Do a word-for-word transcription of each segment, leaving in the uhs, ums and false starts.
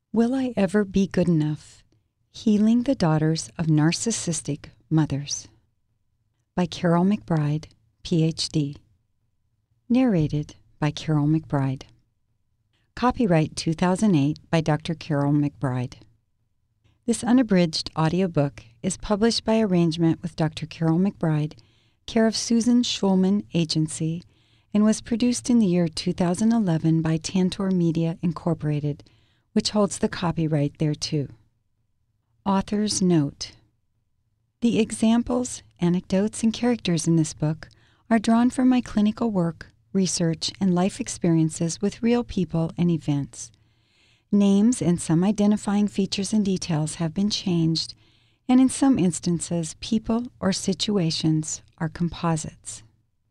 Will I Ever Be Good Enough? Healing the Daughters of Narcissistic Mothers by Karyl McBride, P H D. Narrated by Karyl McBride. Copyright two thousand eight by Doctor Karyl McBride. This unabridged audiobook is published by arrangement with Doctor Karyl McBride, care of Susan Schulman Agency, and was produced in the year two thousand eleven by Tantor Media Incorporated, which holds the copyright thereto. Author's Note: the examples, anecdotes, and characters in this book are drawn from my clinical work, research, and life experiences with real people and events. Names and some identifying features and details have been changed, and in some instances, people or situations are composites.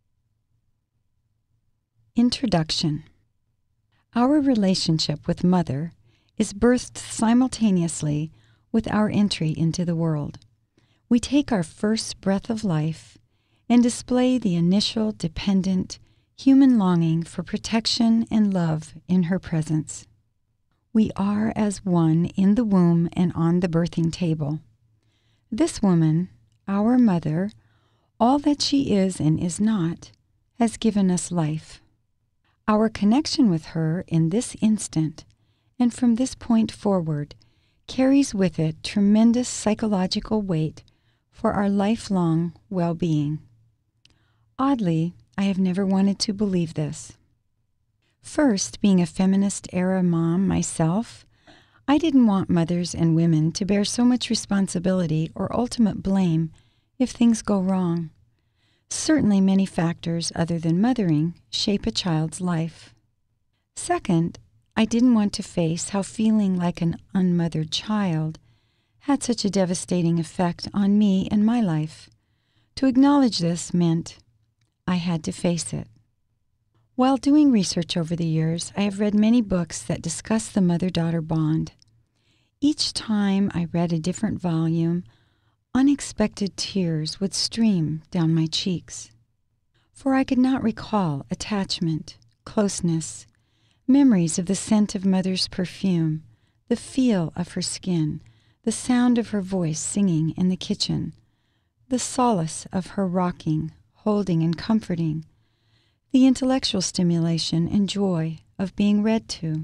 Introduction. Our relationship with Mother is birthed simultaneously with our entry into the world. We take our first breath of life and display the initial dependent human longing for protection and love in her presence. We are as one in the womb and on the birthing table. This woman, our mother, all that she is and is not, has given us life. Our connection with her in this instant and from this point forward carries with it tremendous psychological weight for our lifelong well-being. Oddly, I have never wanted to believe this. First, being a feminist-era mom myself, I didn't want mothers and women to bear so much responsibility or ultimate blame if things go wrong. Certainly many factors other than mothering shape a child's life. Second, I didn't want to face how feeling like an unmothered child had such a devastating effect on me and my life. To acknowledge this meant I had to face it. While doing research over the years, I have read many books that discuss the mother-daughter bond. Each time I read a different volume, unexpected tears would stream down my cheeks. For I could not recall attachment, closeness, memories of the scent of Mother's perfume, the feel of her skin, the sound of her voice singing in the kitchen, the solace of her rocking, holding, and comforting, the intellectual stimulation and joy of being read to.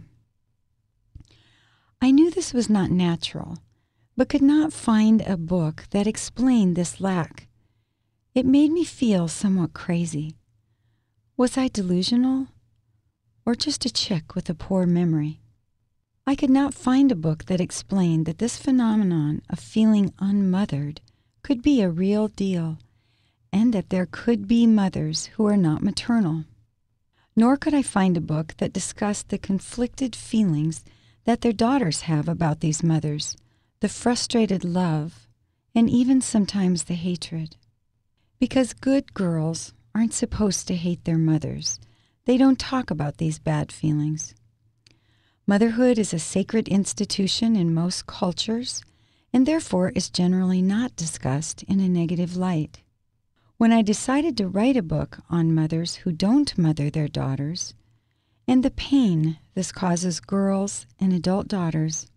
I knew this was not natural, but could not find a book that explained this lack. It made me feel somewhat crazy. Was I delusional? Or just a chick with a poor memory? I could not find a book that explained that this phenomenon of feeling unmothered could be a real deal, and that there could be mothers who are not maternal. Nor could I find a book that discussed the conflicted feelings that their daughters have about these mothers, the frustrated love, and even sometimes the hatred. Because good girls aren't supposed to hate their mothers, they don't talk about these bad feelings. Motherhood is a sacred institution in most cultures, and therefore is generally not discussed in a negative light. When I decided to write a book on mothers who don't mother their daughters, and the pain this causes girls and adult daughters,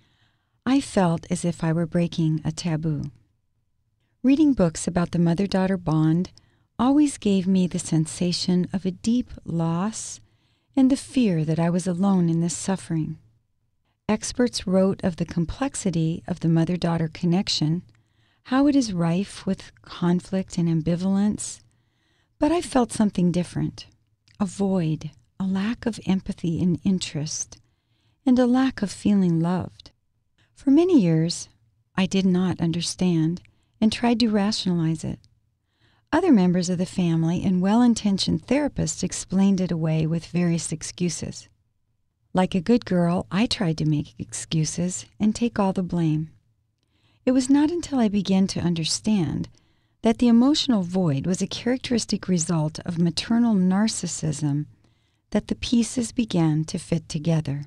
I felt as if I were breaking a taboo. Reading books about the mother-daughter bond always gave me the sensation of a deep loss and the fear that I was alone in this suffering. Experts wrote of the complexity of the mother-daughter connection, how it is rife with conflict and ambivalence, but I felt something different, a void, a lack of empathy and interest, and a lack of feeling loved. For many years, I did not understand and tried to rationalize it. Other members of the family and well-intentioned therapists explained it away with various excuses. Like a good girl, I tried to make excuses and take all the blame. It was not until I began to understand that the emotional void was a characteristic result of maternal narcissism that the pieces began to fit together.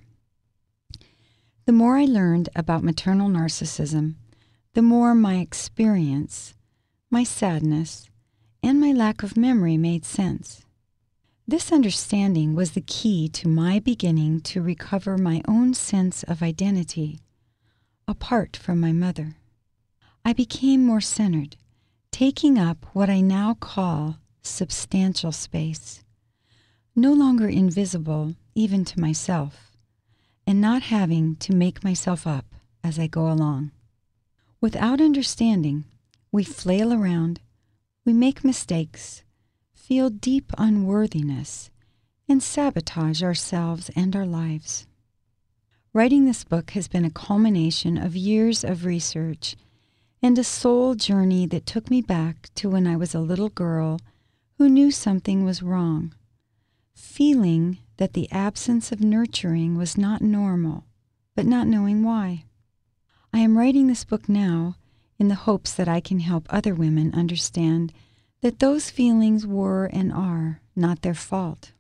The more I learned about maternal narcissism, the more my experience, my sadness, and my lack of memory made sense. This understanding was the key to my beginning to recover my own sense of identity, apart from my mother. I became more centered, taking up what I now call substantial space, no longer invisible even to myself, and not having to make myself up as I go along. Without understanding, we flail around, we make mistakes, feel deep unworthiness, and sabotage ourselves and our lives. Writing this book has been a culmination of years of research and a soul journey that took me back to when I was a little girl who knew something was wrong, feeling that the absence of nurturing was not normal, but not knowing why. I am writing this book now in the hopes that I can help other women understand that those feelings were and are not their fault.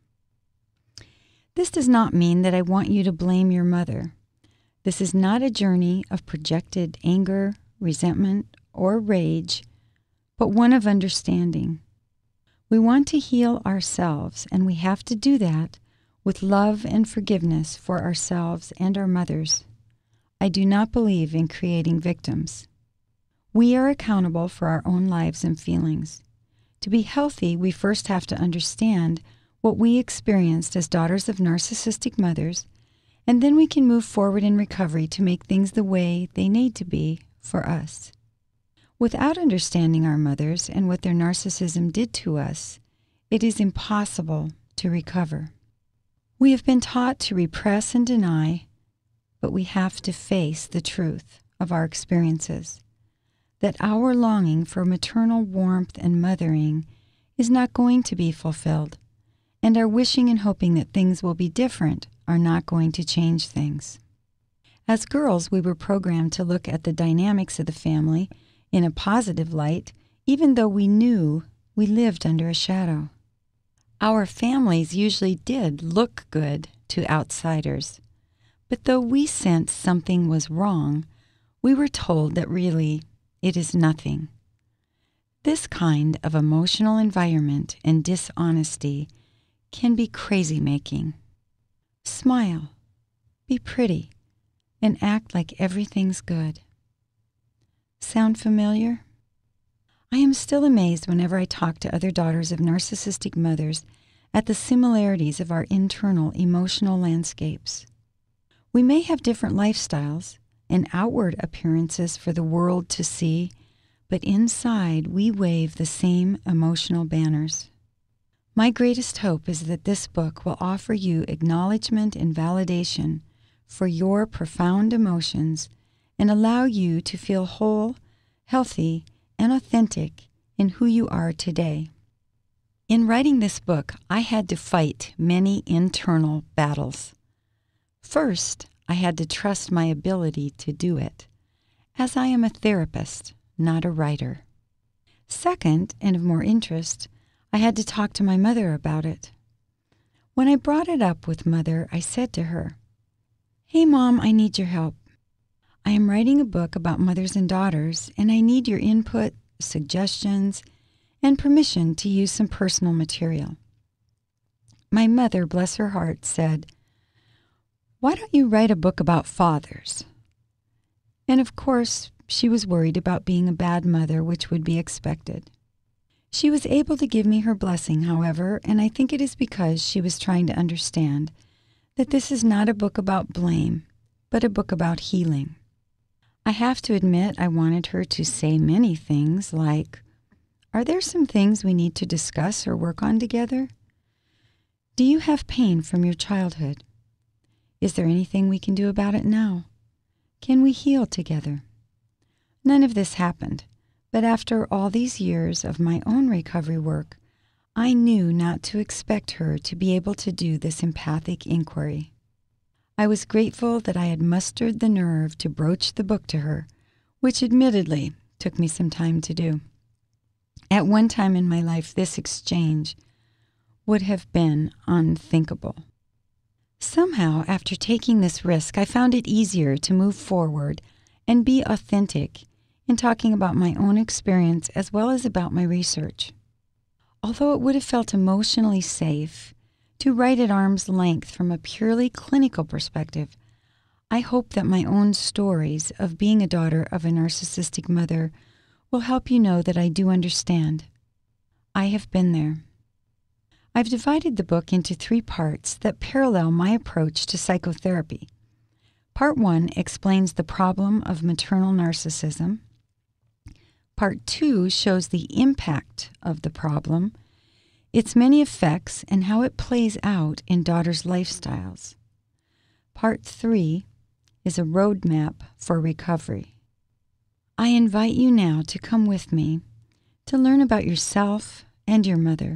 This does not mean that I want you to blame your mother. This is not a journey of projected anger, resentment, or rage, but one of understanding. We want to heal ourselves, and we have to do that with love and forgiveness for ourselves and our mothers. I do not believe in creating victims. We are accountable for our own lives and feelings. To be healthy, we first have to understand what we experienced as daughters of narcissistic mothers, and then we can move forward in recovery to make things the way they need to be for us. Without understanding our mothers and what their narcissism did to us, it is impossible to recover. We have been taught to repress and deny, but we have to face the truth of our experiences, that our longing for maternal warmth and mothering is not going to be fulfilled, and our wishing and hoping that things will be different are not going to change things. As girls, we were programmed to look at the dynamics of the family in a positive light, even though we knew we lived under a shadow. Our families usually did look good to outsiders, but though we sensed something was wrong, we were told that really it is nothing. This kind of emotional environment and dishonesty can be crazy-making. Smile, be pretty, and act like everything's good. Sound familiar? I am still amazed whenever I talk to other daughters of narcissistic mothers at the similarities of our internal emotional landscapes. We may have different lifestyles and outward appearances for the world to see, but inside we wave the same emotional banners. My greatest hope is that this book will offer you acknowledgement and validation for your profound emotions and allow you to feel whole, healthy, and authentic in who you are today. In writing this book, I had to fight many internal battles. First, I had to trust my ability to do it, as I am a therapist, not a writer. Second, and of more interest, I had to talk to my mother about it. When I brought it up with Mother, I said to her, "Hey, Mom, I need your help. I am writing a book about mothers and daughters, and I need your input, suggestions, and permission to use some personal material." My mother, bless her heart, said, "Why don't you write a book about fathers?" And of course, she was worried about being a bad mother, which would be expected. She was able to give me her blessing, however, and I think it is because she was trying to understand that this is not a book about blame, but a book about healing. I have to admit I wanted her to say many things like, "Are there some things we need to discuss or work on together? Do you have pain from your childhood? Is there anything we can do about it now? Can we heal together?" None of this happened, but after all these years of my own recovery work, I knew not to expect her to be able to do this empathic inquiry. I was grateful that I had mustered the nerve to broach the book to her, which admittedly took me some time to do. At one time in my life, this exchange would have been unthinkable. Somehow, after taking this risk, I found it easier to move forward and be authentic in talking about my own experience as well as about my research. Although it would have felt emotionally safe To write at arm's length from a purely clinical perspective, I hope that my own stories of being a daughter of a narcissistic mother will help you know that I do understand. I have been there. I've divided the book into three parts that parallel my approach to psychotherapy. Part one explains the problem of maternal narcissism. Part two shows the impact of the problem, its many effects, and how it plays out in daughters' lifestyles. Part three is a roadmap for recovery. I invite you now to come with me to learn about yourself and your mother.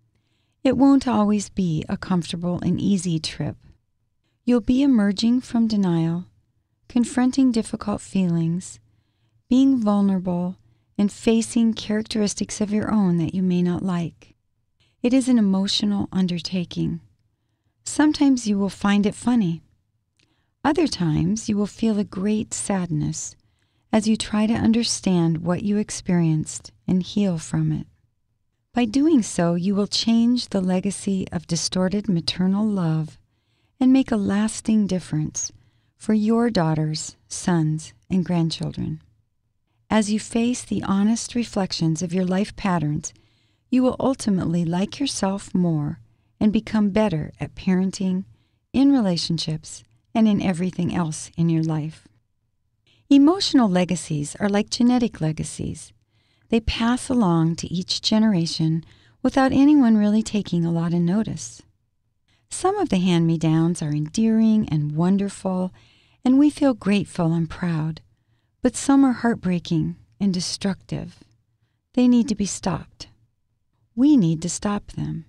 It won't always be a comfortable and easy trip. You'll be emerging from denial, confronting difficult feelings, being vulnerable, and facing characteristics of your own that you may not like. It is an emotional undertaking. Sometimes you will find it funny. Other times you will feel a great sadness as you try to understand what you experienced and heal from it. By doing so, you will change the legacy of distorted maternal love and make a lasting difference for your daughters, sons, and grandchildren. As you face the honest reflections of your life patterns, you will ultimately like yourself more and become better at parenting, in relationships, and in everything else in your life. Emotional legacies are like genetic legacies. They pass along to each generation without anyone really taking a lot of notice. Some of the hand-me-downs are endearing and wonderful, and we feel grateful and proud. But some are heartbreaking and destructive. They need to be stopped. We need to stop them.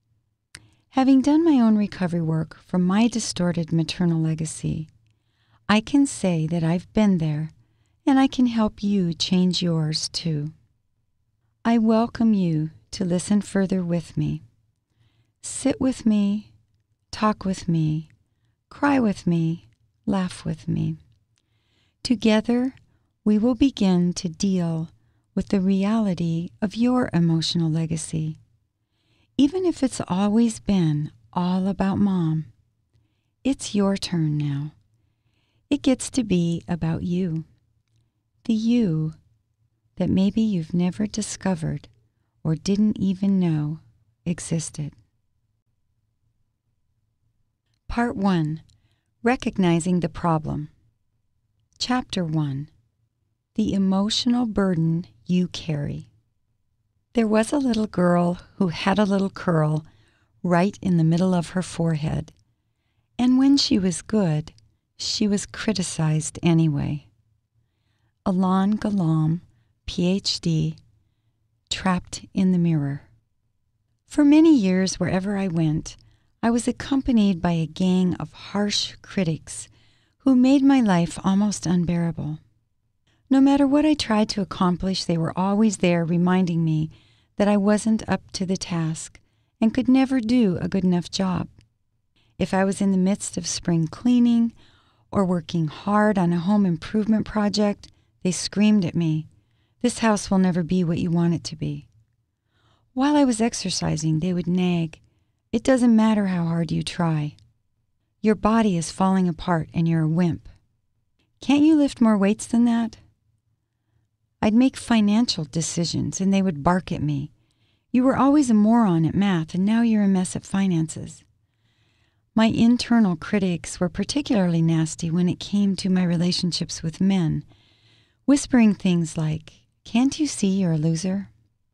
Having done my own recovery work from my distorted maternal legacy, I can say that I've been there, and I can help you change yours too. I welcome you to listen further with me. Sit with me, talk with me, cry with me, laugh with me. Together, we will begin to deal with the reality of your emotional legacy. Even if it's always been all about mom, it's your turn now. It gets to be about you, the you that maybe you've never discovered or didn't even know existed. Part one, Recognizing the Problem. Chapter one, The Emotional Burden You Carry. There was a little girl who had a little curl right in the middle of her forehead, and when she was good, she was criticized anyway. Alon Galam, P H D, Trapped in the Mirror. For many years, wherever I went, I was accompanied by a gang of harsh critics who made my life almost unbearable. No matter what I tried to accomplish, they were always there reminding me that I wasn't up to the task and could never do a good enough job. If I was in the midst of spring cleaning or working hard on a home improvement project, they screamed at me, "This house will never be what you want it to be." While I was exercising, they would nag, "It doesn't matter how hard you try. Your body is falling apart and you're a wimp. Can't you lift more weights than that?" I'd make financial decisions and they would bark at me. "You were always a moron at math and now you're a mess at finances." My internal critics were particularly nasty when it came to my relationships with men, whispering things like, "Can't you see you're a loser?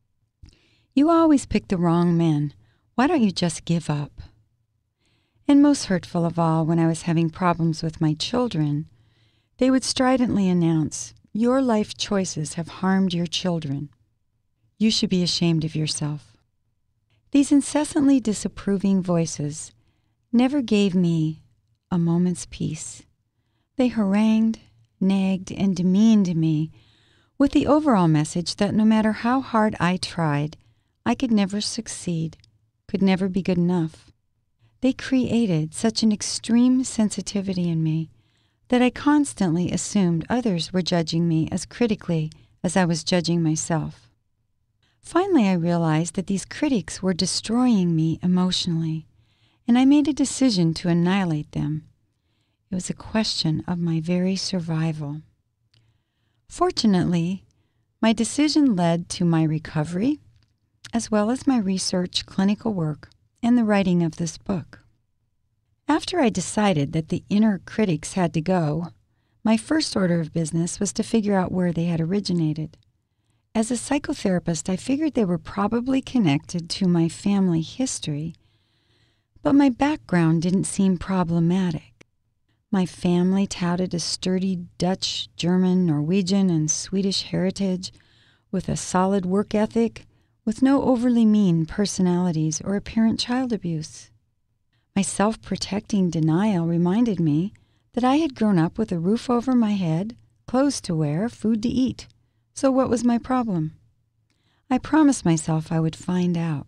You always pick the wrong men. Why don't you just give up?" And most hurtful of all, when I was having problems with my children, they would stridently announce, "Your life choices have harmed your children. You should be ashamed of yourself." These incessantly disapproving voices never gave me a moment's peace. They harangued, nagged, and demeaned me with the overall message that no matter how hard I tried, I could never succeed, could never be good enough. They created such an extreme sensitivity in me that I constantly assumed others were judging me as critically as I was judging myself. Finally, I realized that these critics were destroying me emotionally, and I made a decision to annihilate them. It was a question of my very survival. Fortunately, my decision led to my recovery, as well as my research, clinical work, and the writing of this book. After I decided that the inner critics had to go, my first order of business was to figure out where they had originated. As a psychotherapist, I figured they were probably connected to my family history, but my background didn't seem problematic. My family touted a sturdy Dutch, German, Norwegian, and Swedish heritage with a solid work ethic, with no overly mean personalities or apparent child abuse. My self-protecting denial reminded me that I had grown up with a roof over my head, clothes to wear, food to eat. So what was my problem? I promised myself I would find out.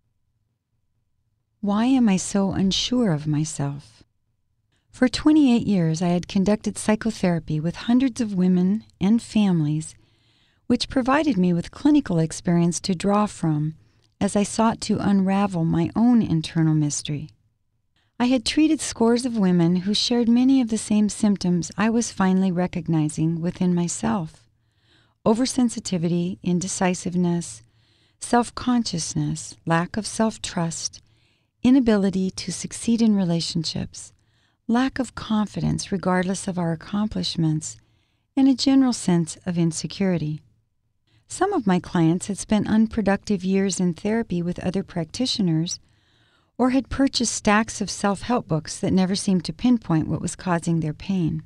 Why am I so unsure of myself? For twenty-eight years, I had conducted psychotherapy with hundreds of women and families, which provided me with clinical experience to draw from as I sought to unravel my own internal mystery. I had treated scores of women who shared many of the same symptoms I was finally recognizing within myself: oversensitivity, indecisiveness, self-consciousness, lack of self-trust, inability to succeed in relationships, lack of confidence regardless of our accomplishments, and a general sense of insecurity. Some of my clients had spent unproductive years in therapy with other practitioners, or had purchased stacks of self-help books that never seemed to pinpoint what was causing their pain.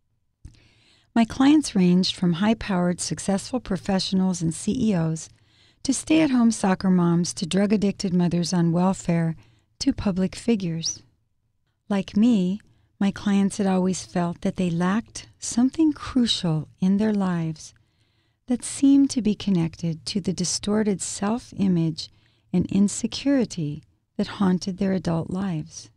My clients ranged from high-powered, successful professionals and C E Os to stay-at-home soccer moms to drug-addicted mothers on welfare to public figures. Like me, my clients had always felt that they lacked something crucial in their lives that seemed to be connected to the distorted self-image and insecurity that haunted their adult lives.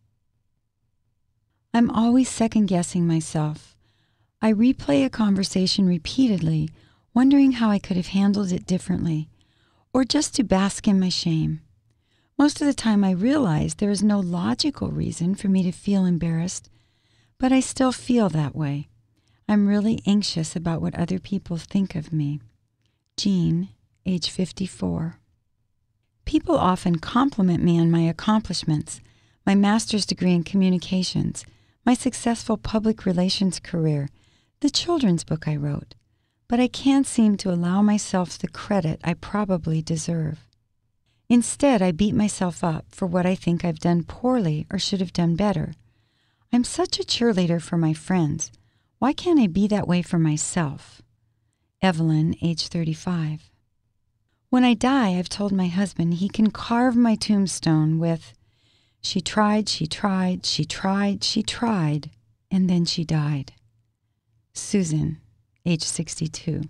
I'm always second-guessing myself. I replay a conversation repeatedly, wondering how I could have handled it differently, or just to bask in my shame. Most of the time I realize there is no logical reason for me to feel embarrassed, but I still feel that way. I'm really anxious about what other people think of me. Jean, age fifty-four. People often compliment me on my accomplishments, my master's degree in communications, my successful public relations career, the children's book I wrote, but I can't seem to allow myself the credit I probably deserve. Instead, I beat myself up for what I think I've done poorly or should have done better. I'm such a cheerleader for my friends. Why can't I be that way for myself? Evelyn, age thirty-five. When I die, I've told my husband he can carve my tombstone with, "She tried, she tried, she tried, she tried, and then she died." Susan, age sixty-two.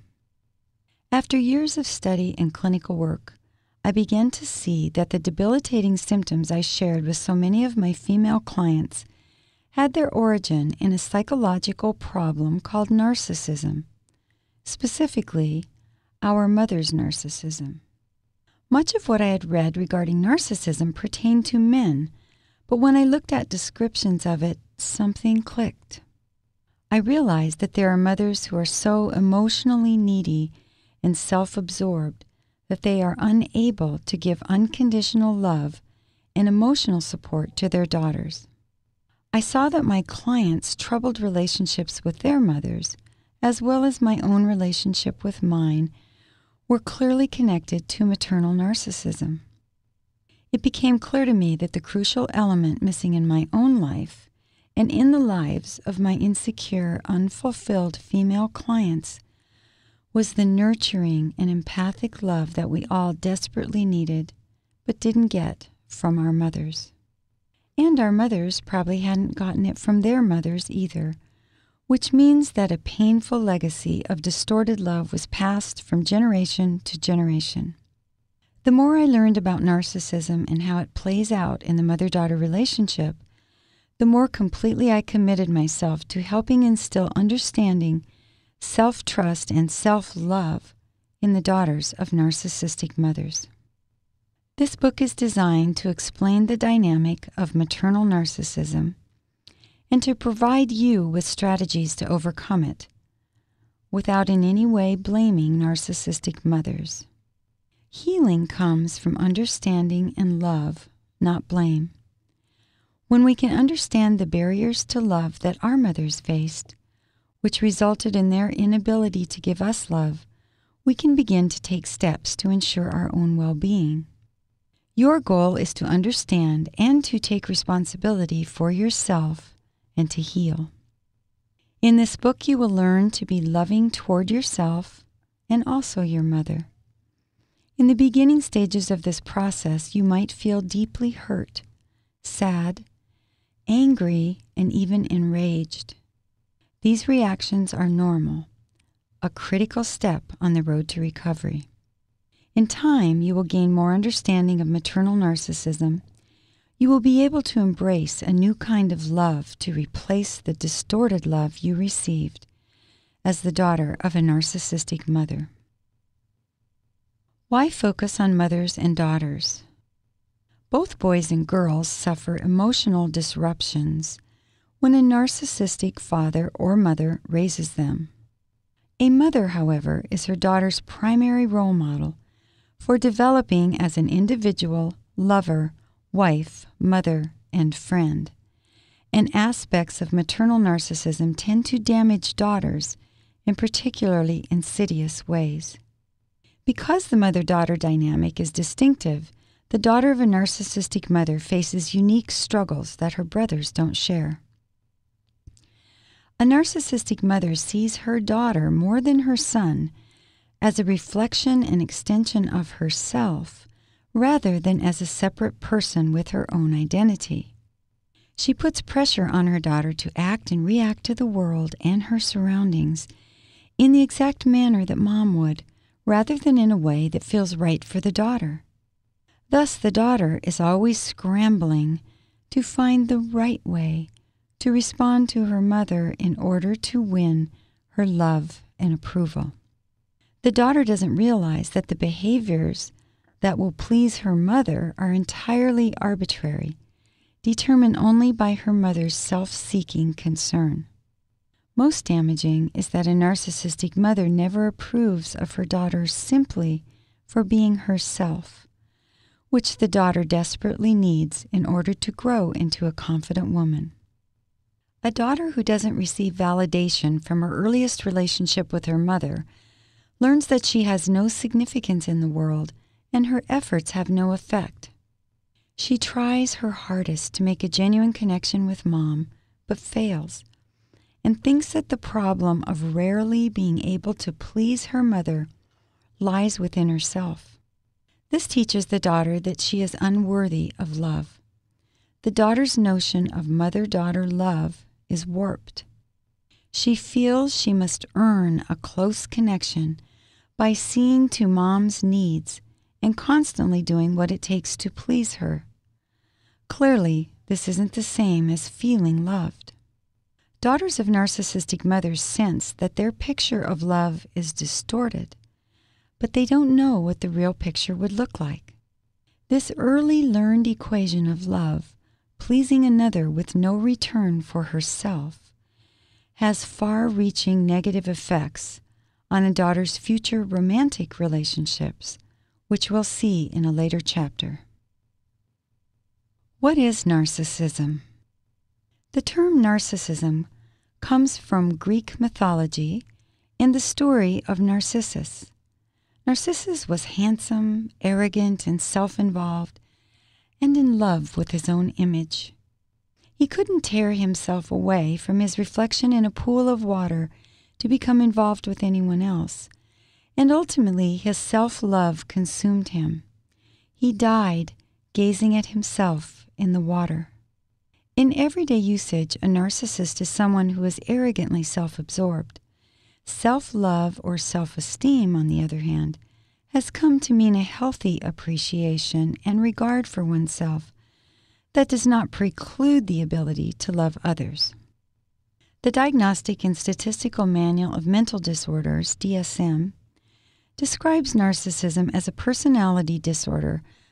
After years of study and clinical work, I began to see that the debilitating symptoms I shared with so many of my female clients had their origin in a psychological problem called narcissism, specifically our mother's narcissism. Much of what I had read regarding narcissism pertained to men, but when I looked at descriptions of it, something clicked. I realized that there are mothers who are so emotionally needy and self-absorbed that they are unable to give unconditional love and emotional support to their daughters. I saw that my clients' troubled relationships with their mothers, as well as my own relationship with mine, were clearly connected to maternal narcissism. It became clear to me that the crucial element missing in my own life and in the lives of my insecure, unfulfilled female clients was the nurturing and empathic love that we all desperately needed but didn't get from our mothers. And our mothers probably hadn't gotten it from their mothers either, which means that a painful legacy of distorted love was passed from generation to generation. The more I learned about narcissism and how it plays out in the mother-daughter relationship, the more completely I committed myself to helping instill understanding, self-trust, and self-love in the daughters of narcissistic mothers. This book is designed to explain the dynamic of maternal narcissism and to provide you with strategies to overcome it, without in any way blaming narcissistic mothers. Healing comes from understanding and love, not blame. When we can understand the barriers to love that our mothers faced, which resulted in their inability to give us love, we can begin to take steps to ensure our own well-being. Your goal is to understand and to take responsibility for yourself and to heal. In this book, you will learn to be loving toward yourself and also your mother. In the beginning stages of this process, you might feel deeply hurt, sad, angry, and even enraged. These reactions are normal, a critical step on the road to recovery. In time, you will gain more understanding of maternal narcissism. You will be able to embrace a new kind of love to replace the distorted love you received as the daughter of a narcissistic mother. Why focus on mothers and daughters? Both boys and girls suffer emotional disruptions when a narcissistic father or mother raises them. A mother, however, is her daughter's primary role model for developing as an individual, lover, wife, mother, and friend. And aspects of maternal narcissism tend to damage daughters in particularly insidious ways. Because the mother-daughter dynamic is distinctive, the daughter of a narcissistic mother faces unique struggles that her brothers don't share. A narcissistic mother sees her daughter more than her son as a reflection and extension of herself, rather than as a separate person with her own identity. She puts pressure on her daughter to act and react to the world and her surroundings in the exact manner that mom would, rather than in a way that feels right for the daughter. Thus, the daughter is always scrambling to find the right way to respond to her mother in order to win her love and approval. The daughter doesn't realize that the behaviors that will please her mother are entirely arbitrary, determined only by her mother's self-seeking concern. Most damaging is that a narcissistic mother never approves of her daughter simply for being herself, which the daughter desperately needs in order to grow into a confident woman. A daughter who doesn't receive validation from her earliest relationship with her mother learns that she has no significance in the world and her efforts have no effect. She tries her hardest to make a genuine connection with mom, but fails, and thinks that the problem of rarely being able to please her mother lies within herself. This teaches the daughter that she is unworthy of love. The daughter's notion of mother-daughter love is warped. She feels she must earn a close connection by seeing to mom's needs and constantly doing what it takes to please her. Clearly, this isn't the same as feeling loved. Daughters of narcissistic mothers sense that their picture of love is distorted, but they don't know what the real picture would look like. This early learned equation of love, pleasing another with no return for herself, has far-reaching negative effects on a daughter's future romantic relationships, which we'll see in a later chapter. What is narcissism? The term narcissism comes from Greek mythology and the story of Narcissus. Narcissus was handsome, arrogant, and self-involved, and in love with his own image. He couldn't tear himself away from his reflection in a pool of water to become involved with anyone else, and ultimately his self-love consumed him. He died gazing at himself in the water. In everyday usage, a narcissist is someone who is arrogantly self-absorbed. Self-love or self-esteem, on the other hand, has come to mean a healthy appreciation and regard for oneself that does not preclude the ability to love others. The Diagnostic and Statistical Manual of Mental Disorders, D S M, describes narcissism as a personality disorder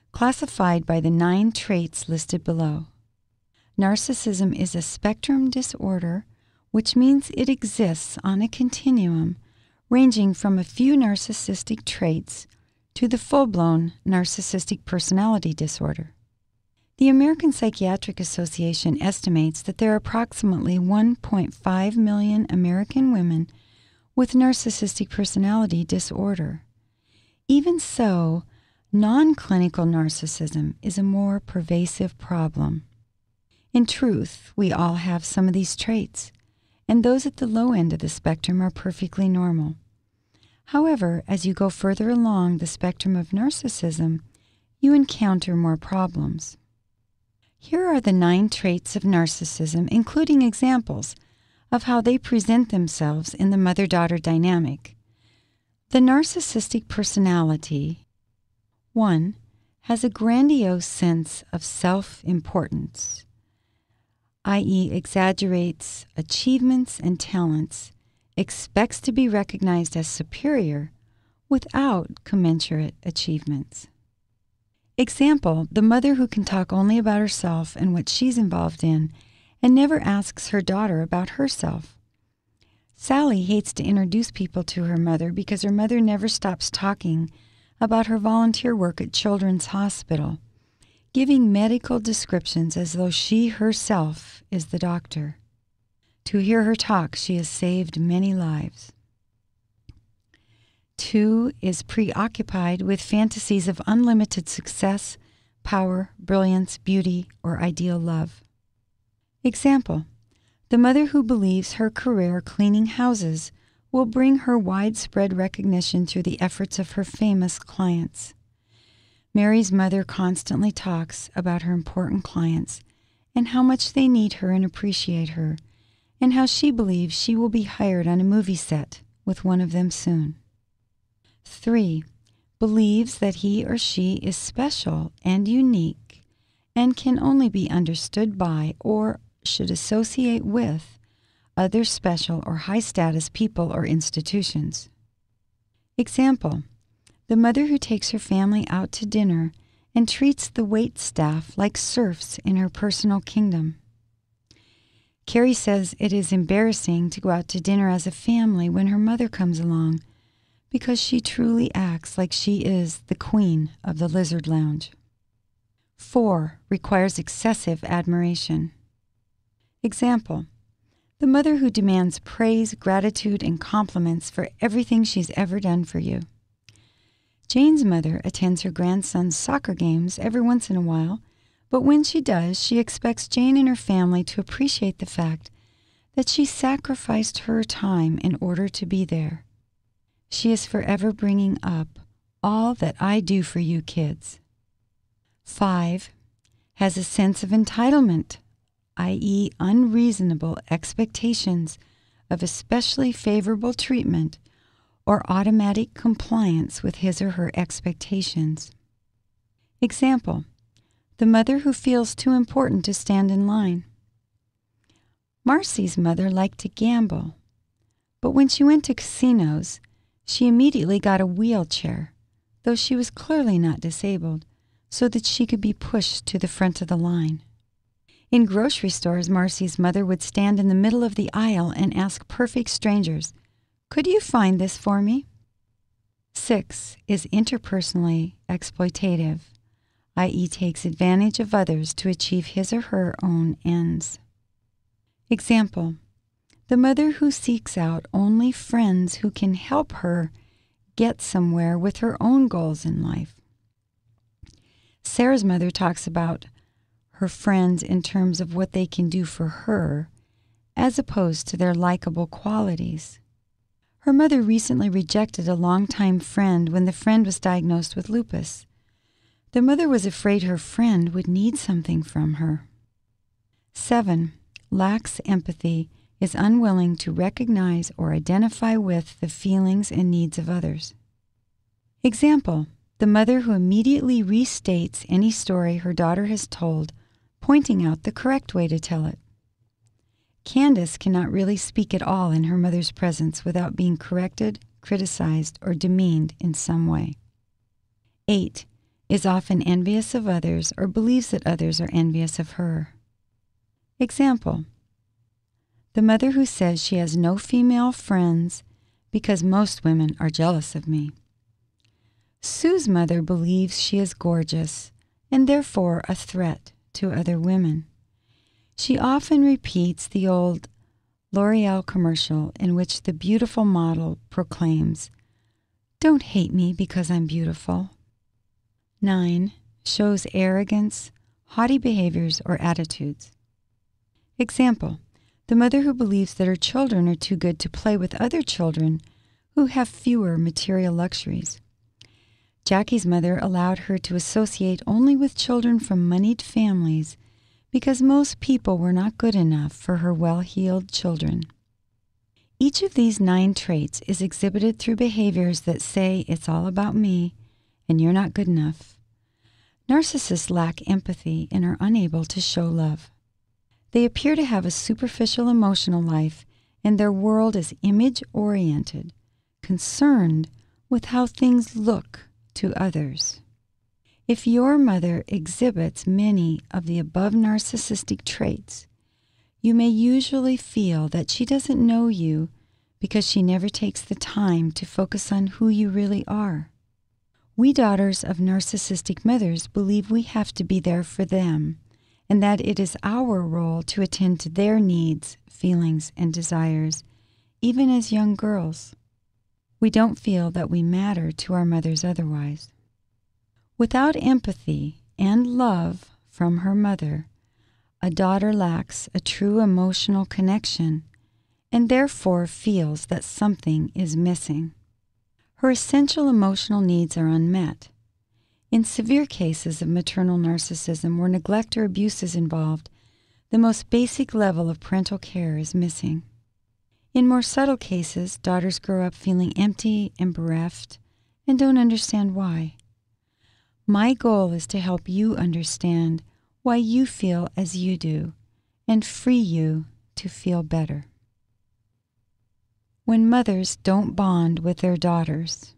classified by the nine traits listed below. Narcissism is a spectrum disorder, which means it exists on a continuum ranging from a few narcissistic traits to the full-blown narcissistic personality disorder. The American Psychiatric Association estimates that there are approximately one point five million American women with narcissistic personality disorder. Even so, non-clinical narcissism is a more pervasive problem. In truth, we all have some of these traits, and those at the low end of the spectrum are perfectly normal. However, as you go further along the spectrum of narcissism, you encounter more problems. Here are the nine traits of narcissism, including examples of how they present themselves in the mother-daughter dynamic. The narcissistic personality, one, has a grandiose sense of self-importance, that is exaggerates achievements and talents, expects to be recognized as superior without commensurate achievements. Example, the mother who can talk only about herself and what she's involved in and never asks her daughter about herself. Sally hates to introduce people to her mother because her mother never stops talking about her volunteer work at Children's Hospital, giving medical descriptions as though she herself is the doctor. To hear her talk, she has saved many lives. Two is preoccupied with fantasies of unlimited success, power, brilliance, beauty, or ideal love. Example, the mother who believes her career cleaning houses will bring her widespread recognition through the efforts of her famous clients. Mary's mother constantly talks about her important clients and how much they need her and appreciate her, and how she believes she will be hired on a movie set with one of them soon. Three, believes that he or she is special and unique and can only be understood by or should associate with other special or high-status people or institutions. Example, the mother who takes her family out to dinner and treats the wait staff like serfs in her personal kingdom. Carrie says it is embarrassing to go out to dinner as a family when her mother comes along, because she truly acts like she is the queen of the lizard lounge. Four, requires excessive admiration. Example, the mother who demands praise, gratitude, and compliments for everything she's ever done for you. Jane's mother attends her grandson's soccer games every once in a while, but when she does, she expects Jane and her family to appreciate the fact that she sacrificed her time in order to be there. She is forever bringing up all that I do for you kids. Five, has a sense of entitlement, that is unreasonable expectations of especially favorable treatment or automatic compliance with his or her expectations. Example, the mother who feels too important to stand in line. Marcy's mother liked to gamble, but when she went to casinos, she immediately got a wheelchair, though she was clearly not disabled, so that she could be pushed to the front of the line. In grocery stores, Marcy's mother would stand in the middle of the aisle and ask perfect strangers, "Could you find this for me?" Six, is interpersonally exploitative, that is takes advantage of others to achieve his or her own ends. Example, the mother who seeks out only friends who can help her get somewhere with her own goals in life. Sarah's mother talks about her friends in terms of what they can do for her, as opposed to their likable qualities. Her mother recently rejected a longtime friend when the friend was diagnosed with lupus. The mother was afraid her friend would need something from her. Seven, lacks empathy, is unwilling to recognize or identify with the feelings and needs of others. Example, the mother who immediately restates any story her daughter has told, pointing out the correct way to tell it. Candace cannot really speak at all in her mother's presence without being corrected, criticized, or demeaned in some way. Eight, is often envious of others or believes that others are envious of her. Example: the mother who says she has no female friends because most women are jealous of me. Sue's mother believes she is gorgeous and therefore a threat to other women. She often repeats the old L'Oreal commercial in which the beautiful model proclaims, "Don't hate me because I'm beautiful." nine. Shows arrogance, haughty behaviors, or attitudes. Example: the mother who believes that her children are too good to play with other children who have fewer material luxuries. Jackie's mother allowed her to associate only with children from moneyed families because most people were not good enough for her well-heeled children. Each of these nine traits is exhibited through behaviors that say it's all about me and you're not good enough. Narcissists lack empathy and are unable to show love. They appear to have a superficial emotional life, and their world is image-oriented, concerned with how things look to others. If your mother exhibits many of the above narcissistic traits, you may usually feel that she doesn't know you because she never takes the time to focus on who you really are. We daughters of narcissistic mothers believe we have to be there for them, and that it is our role to attend to their needs, feelings, and desires, even as young girls. We don't feel that we matter to our mothers otherwise. Without empathy and love from her mother, a daughter lacks a true emotional connection and therefore feels that something is missing. Her essential emotional needs are unmet. In severe cases of maternal narcissism where neglect or abuse is involved, the most basic level of parental care is missing. In more subtle cases, daughters grow up feeling empty and bereft and don't understand why. My goal is to help you understand why you feel as you do and free you to feel better. When mothers don't bond with their daughters.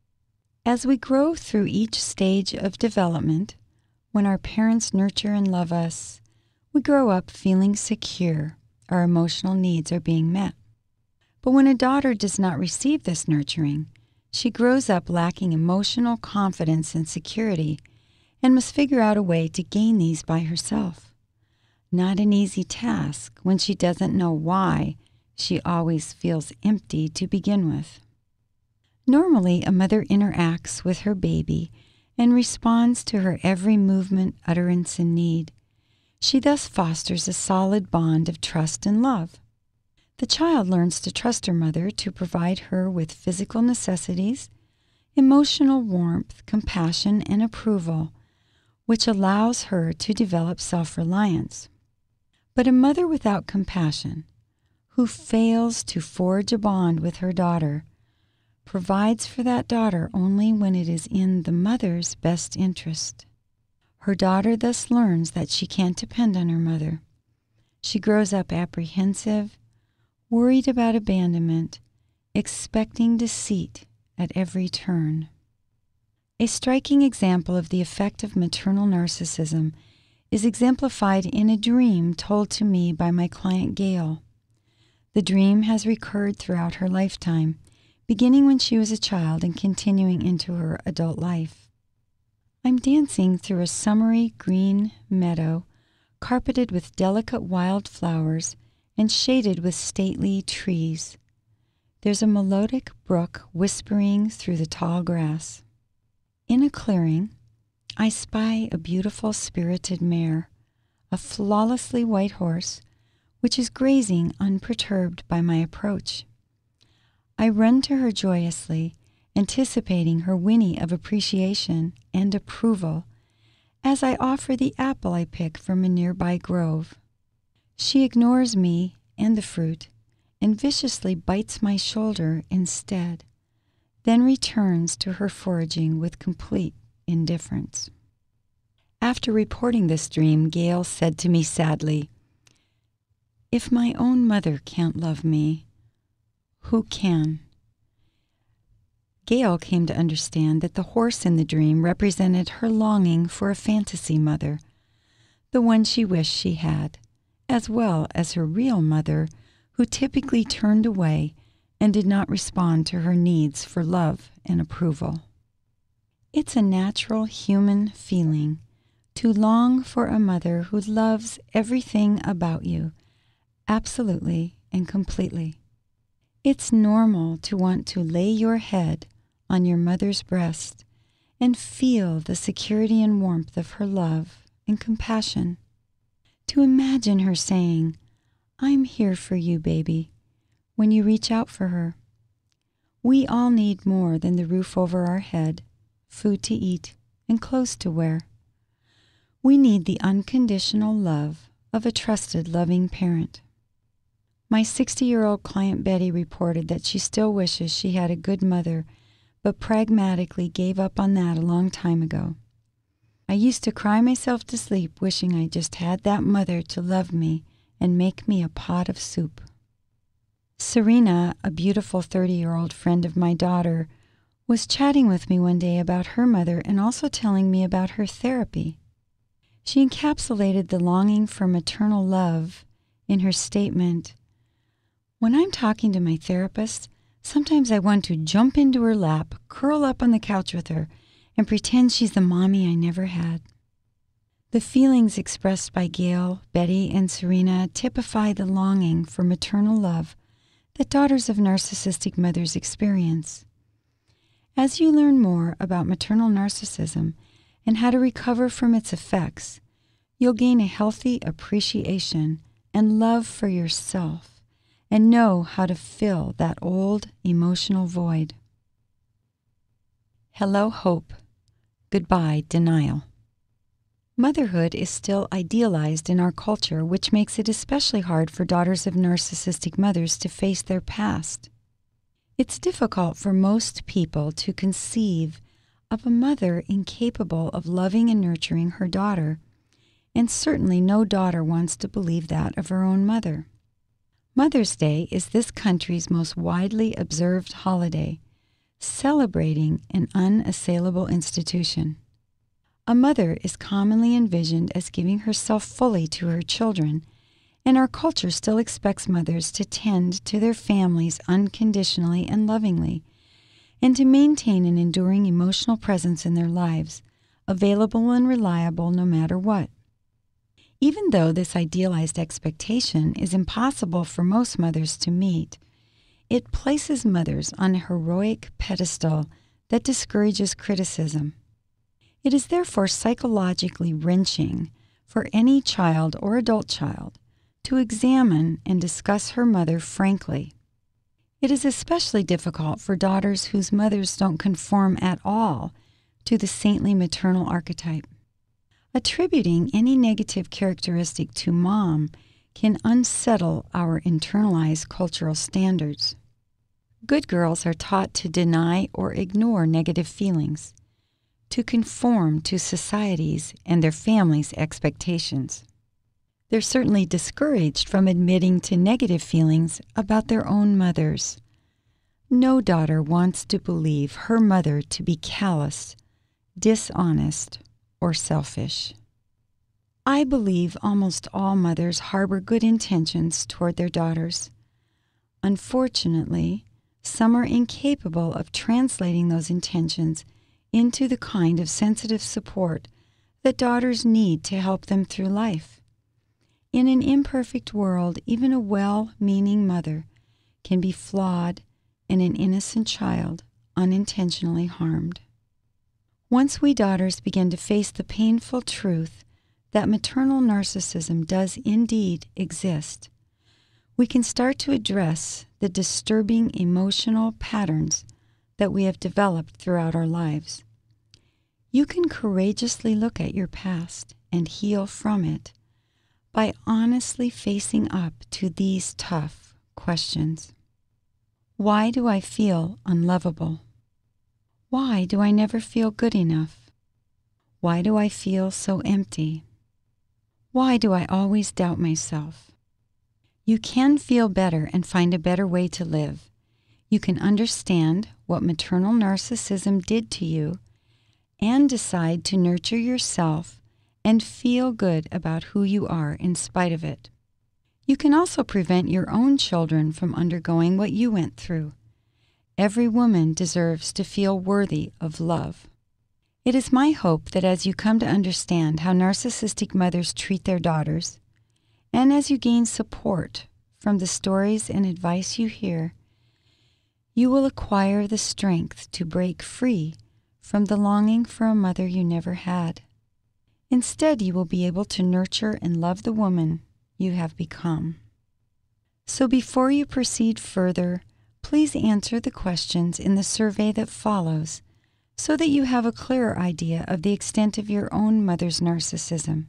As we grow through each stage of development, when our parents nurture and love us, we grow up feeling secure, our emotional needs are being met. But when a daughter does not receive this nurturing, she grows up lacking emotional confidence and security and must figure out a way to gain these by herself. Not an easy task when she doesn't know why she always feels empty to begin with. Normally, a mother interacts with her baby and responds to her every movement, utterance, and need. She thus fosters a solid bond of trust and love. The child learns to trust her mother to provide her with physical necessities, emotional warmth, compassion, and approval, which allows her to develop self-reliance. But a mother without compassion, who fails to forge a bond with her daughter, provides for that daughter only when it is in the mother's best interest. Her daughter thus learns that she can't depend on her mother. She grows up apprehensive, worried about abandonment, expecting deceit at every turn. A striking example of the effect of maternal narcissism is exemplified in a dream told to me by my client Gail. The dream has recurred throughout her lifetime, beginning when she was a child and continuing into her adult life. I'm dancing through a summery green meadow, carpeted with delicate wild flowers and shaded with stately trees. There's a melodic brook whispering through the tall grass. In a clearing, I spy a beautiful spirited mare, a flawlessly white horse, which is grazing unperturbed by my approach. I run to her joyously, anticipating her whinny of appreciation and approval as I offer the apple I pick from a nearby grove. She ignores me and the fruit and viciously bites my shoulder instead, then returns to her foraging with complete indifference. After reporting this dream, Gail said to me sadly, "If my own mother can't love me, who can?" Gail came to understand that the horse in the dream represented her longing for a fantasy mother, the one she wished she had, as well as her real mother, who typically turned away and did not respond to her needs for love and approval. It's a natural human feeling to long for a mother who loves everything about you, absolutely and completely. It's normal to want to lay your head on your mother's breast and feel the security and warmth of her love and compassion. To imagine her saying, "I'm here for you, baby," when you reach out for her. We all need more than the roof over our head, food to eat, and clothes to wear. We need the unconditional love of a trusted, loving parent. My sixty-year-old client Betty reported that she still wishes she had a good mother, but pragmatically gave up on that a long time ago. "I used to cry myself to sleep wishing I just had that mother to love me and make me a pot of soup." Serena, a beautiful thirty-year-old friend of my daughter, was chatting with me one day about her mother and also telling me about her therapy. She encapsulated the longing for maternal love in her statement, "When I'm talking to my therapist, sometimes I want to jump into her lap, curl up on the couch with her, and pretend she's the mommy I never had." The feelings expressed by Gail, Betty, and Serena typify the longing for maternal love that daughters of narcissistic mothers experience. As you learn more about maternal narcissism and how to recover from its effects, you'll gain a healthy appreciation and love for yourself and know how to fill that old emotional void. Hello, hope. Goodbye, denial. Motherhood is still idealized in our culture, which makes it especially hard for daughters of narcissistic mothers to face their past. It's difficult for most people to conceive of a mother incapable of loving and nurturing her daughter, and certainly no daughter wants to believe that of her own mother. Mother's Day is this country's most widely observed holiday, celebrating an unassailable institution. A mother is commonly envisioned as giving herself fully to her children, and our culture still expects mothers to tend to their families unconditionally and lovingly, and to maintain an enduring emotional presence in their lives, available and reliable no matter what. Even though this idealized expectation is impossible for most mothers to meet, it places mothers on a heroic pedestal that discourages criticism. It is therefore psychologically wrenching for any child or adult child to examine and discuss her mother frankly. It is especially difficult for daughters whose mothers don't conform at all to the saintly maternal archetype. Attributing any negative characteristic to mom can unsettle our internalized cultural standards. Good girls are taught to deny or ignore negative feelings, to conform to society's and their families' expectations. They're certainly discouraged from admitting to negative feelings about their own mothers. No daughter wants to believe her mother to be callous, dishonest, or selfish. I believe almost all mothers harbor good intentions toward their daughters. Unfortunately, some are incapable of translating those intentions into the kind of sensitive support that daughters need to help them through life. In an imperfect world, even a well-meaning mother can be flawed and an innocent child unintentionally harmed. Once we daughters begin to face the painful truth that maternal narcissism does indeed exist, we can start to address the disturbing emotional patterns that we have developed throughout our lives. You can courageously look at your past and heal from it by honestly facing up to these tough questions. Why do I feel unlovable? Why do I never feel good enough? Why do I feel so empty? Why do I always doubt myself? You can feel better and find a better way to live. You can understand what maternal narcissism did to you and decide to nurture yourself and feel good about who you are in spite of it. You can also prevent your own children from undergoing what you went through. Every woman deserves to feel worthy of love. It is my hope that as you come to understand how narcissistic mothers treat their daughters, and as you gain support from the stories and advice you hear, you will acquire the strength to break free from the longing for a mother you never had. Instead, you will be able to nurture and love the woman you have become. So before you proceed further, please answer the questions in the survey that follows so that you have a clearer idea of the extent of your own mother's narcissism.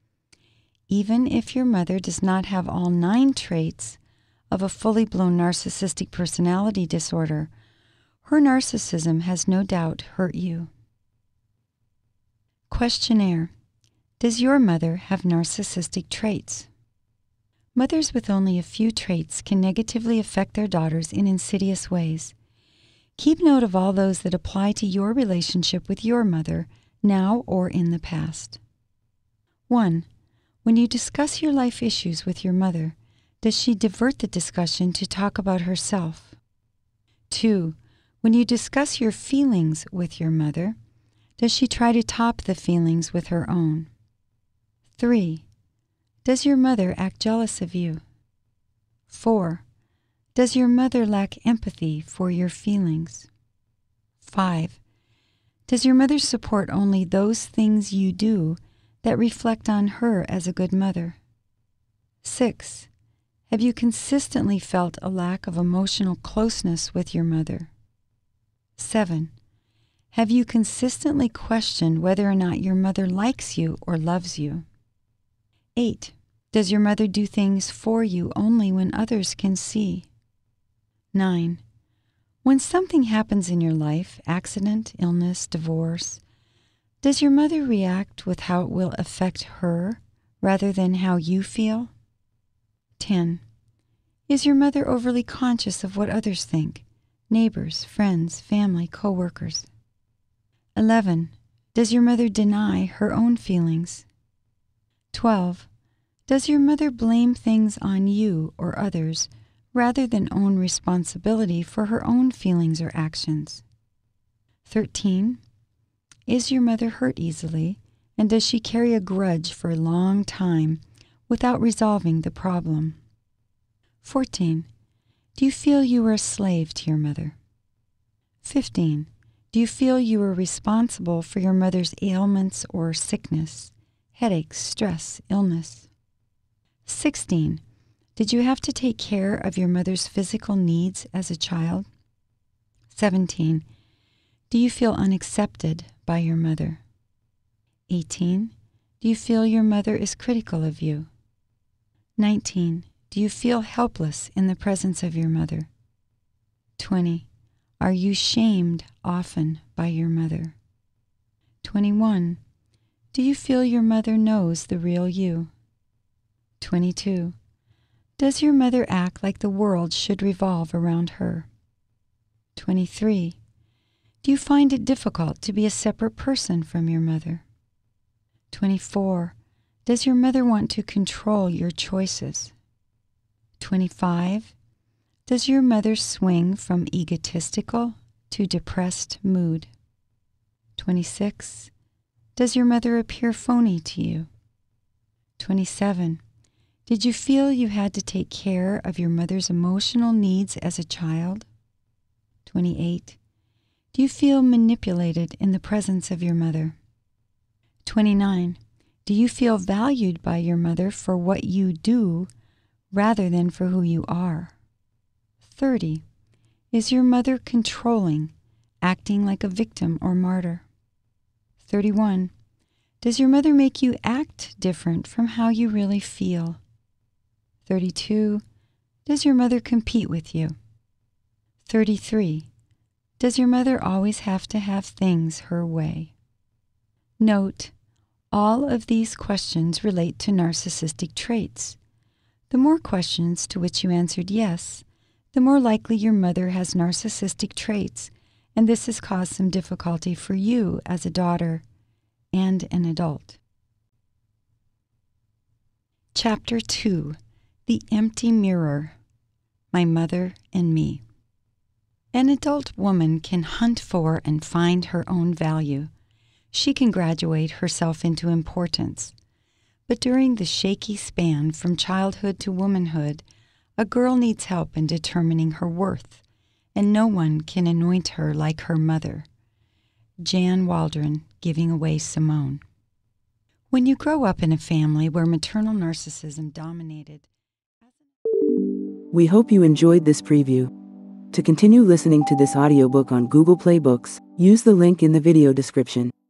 Even if your mother does not have all nine traits of a fully blown narcissistic personality disorder, her narcissism has no doubt hurt you. Questionnaire. Does your mother have narcissistic traits? Mothers with only a few traits can negatively affect their daughters in insidious ways. Keep note of all those that apply to your relationship with your mother, now or in the past. one. When you discuss your life issues with your mother, does she divert the discussion to talk about herself? two. When you discuss your feelings with your mother, does she try to top the feelings with her own? three. Does your mother act jealous of you? four. Does your mother lack empathy for your feelings? five. Does your mother support only those things you do that reflect on her as a good mother? six. Have you consistently felt a lack of emotional closeness with your mother? seven. Have you consistently questioned whether or not your mother likes you or loves you? eight. Does your mother do things for you only when others can see? nine. When something happens in your life, accident, illness, divorce, does your mother react with how it will affect her rather than how you feel? ten. Is your mother overly conscious of what others think? Neighbors, friends, family, co-workers. eleven. Does your mother deny her own feelings? twelve. Does your mother blame things on you or others rather than own responsibility for her own feelings or actions? thirteen. Is your mother hurt easily, and does she carry a grudge for a long time without resolving the problem? fourteen. Do you feel you are a slave to your mother? fifteen. Do you feel you are responsible for your mother's ailments or sickness, headaches, stress, illness? sixteen. Did you have to take care of your mother's physical needs as a child? seventeen. Do you feel unaccepted by your mother? eighteen. Do you feel your mother is critical of you? nineteen. Do you feel helpless in the presence of your mother? twenty. Are you shamed often by your mother? twenty-one. Do you feel your mother knows the real you? twenty-two. Does your mother act like the world should revolve around her? twenty-three. Do you find it difficult to be a separate person from your mother? twenty-four. Does your mother want to control your choices? twenty-five. Does your mother swing from egotistical to depressed mood? twenty-six. Does your mother appear phony to you? twenty-seven. Did you feel you had to take care of your mother's emotional needs as a child? twenty-eight. Do you feel manipulated in the presence of your mother? twenty-nine. Do you feel valued by your mother for what you do rather than for who you are? thirty. Is your mother controlling, acting like a victim or martyr? thirty-one. Does your mother make you act different from how you really feel? thirty-two. Does your mother compete with you? thirty-three. Does your mother always have to have things her way? Note, all of these questions relate to narcissistic traits. The more questions to which you answered yes, the more likely your mother has narcissistic traits, and this has caused some difficulty for you as a daughter and an adult. Chapter two. The Empty Mirror. My Mother and Me. An adult woman can hunt for and find her own value. She can graduate herself into importance. But during the shaky span from childhood to womanhood, a girl needs help in determining her worth, and no one can anoint her like her mother. Jan Waldron, Giving Away Simone. When you grow up in a family where maternal narcissism dominated. We hope you enjoyed this preview. To continue listening to this audiobook on Google Play Books, use the link in the video description.